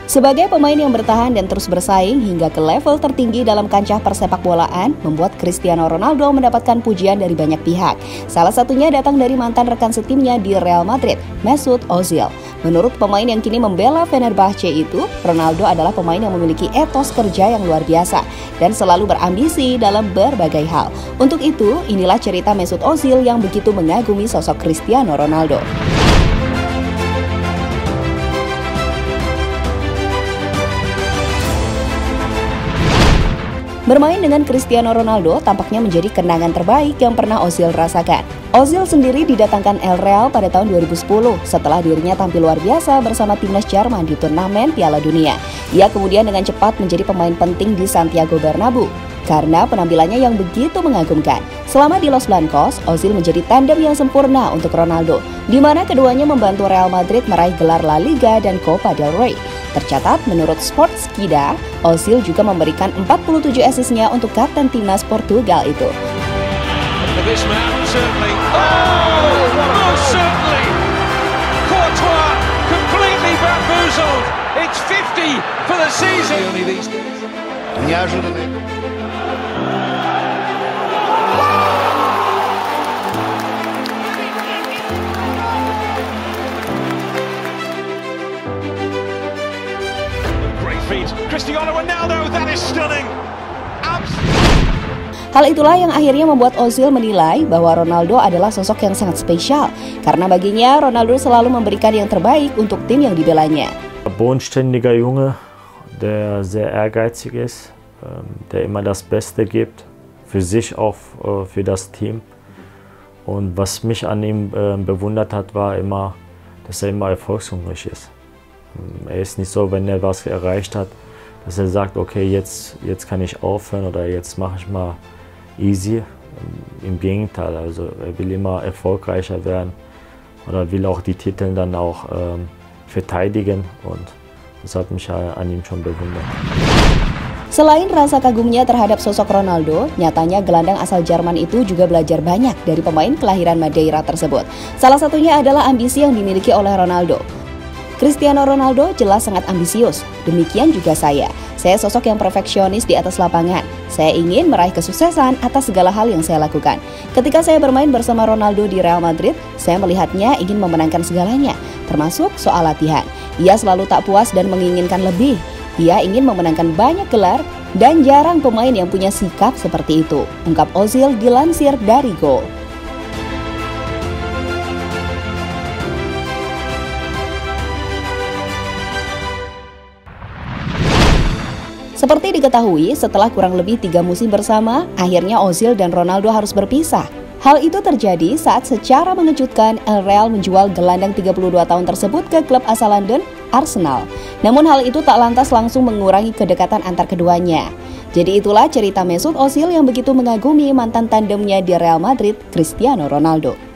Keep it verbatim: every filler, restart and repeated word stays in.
Sebagai pemain yang bertahan dan terus bersaing hingga ke level tertinggi dalam kancah persepak bolaan, membuat Cristiano Ronaldo mendapatkan pujian dari banyak pihak. Salah satunya datang dari mantan rekan setimnya di Real Madrid, Mesut Ozil. Menurut pemain yang kini membela Fenerbahce itu, Ronaldo adalah pemain yang memiliki etos kerja yang luar biasa dan selalu berambisi dalam berbagai hal. Untuk itu, inilah cerita Mesut Ozil yang begitu mengagumi sosok Cristiano Ronaldo. Bermain dengan Cristiano Ronaldo tampaknya menjadi kenangan terbaik yang pernah Ozil rasakan. Ozil sendiri didatangkan El Real pada tahun dua ribu sepuluh setelah dirinya tampil luar biasa bersama timnas Jerman di turnamen Piala Dunia. Ia kemudian dengan cepat menjadi pemain penting di Santiago Bernabeu karena penampilannya yang begitu mengagumkan. Selama di Los Blancos, Ozil menjadi tandem yang sempurna untuk Ronaldo, di mana keduanya membantu Real Madrid meraih gelar La Liga dan Copa del Rey. Tercatat, menurut Sportskida, Ozil juga memberikan empat puluh tujuh assist-nya untuk kapten timnas Portugal itu. Cristiano Ronaldo, that is stunning. Hal itulah yang akhirnya membuat Ozil menilai bahwa Ronaldo adalah sosok yang sangat spesial karena baginya Ronaldo selalu memberikan yang terbaik untuk tim yang dibelanya. Bodenständiger Junge, der sehr ehrgeizig ist, der immer das Beste gibt für sich auch für das Team. Und was mich an ihm bewundert hat, war immer, dass er immer erfolgshungrig ist. Er ist nicht so, wenn er was erreicht hat, dass er sagt, okay, jetzt, jetzt kann ich aufhören oder jetzt mache ich mal easy. Im Gegenteil, also er will immer erfolgreicher werden oder will auch die Titel dann auch ähm, verteidigen und das hat mich an ihm schon bewundert. Selain rasa kagumnya terhadap sosok Ronaldo, nyatanya gelandang asal Jerman itu juga belajar banyak dari pemain kelahiran Madeira tersebut. Salah satunya adalah ambisi yang dimiliki oleh Ronaldo. Cristiano Ronaldo jelas sangat ambisius, demikian juga saya. Saya sosok yang perfeksionis di atas lapangan. Saya ingin meraih kesuksesan atas segala hal yang saya lakukan. Ketika saya bermain bersama Ronaldo di Real Madrid, saya melihatnya ingin memenangkan segalanya, termasuk soal latihan. Ia selalu tak puas dan menginginkan lebih. Ia ingin memenangkan banyak gelar dan jarang pemain yang punya sikap seperti itu, ungkap Ozil dilansir dari Goal. Seperti diketahui, setelah kurang lebih tiga musim bersama, akhirnya Ozil dan Ronaldo harus berpisah. Hal itu terjadi saat secara mengejutkan El Real menjual gelandang tiga puluh dua tahun tersebut ke klub asal London, Arsenal. Namun hal itu tak lantas langsung mengurangi kedekatan antar keduanya. Jadi itulah cerita Mesut Ozil yang begitu mengagumi mantan tandemnya di Real Madrid, Cristiano Ronaldo.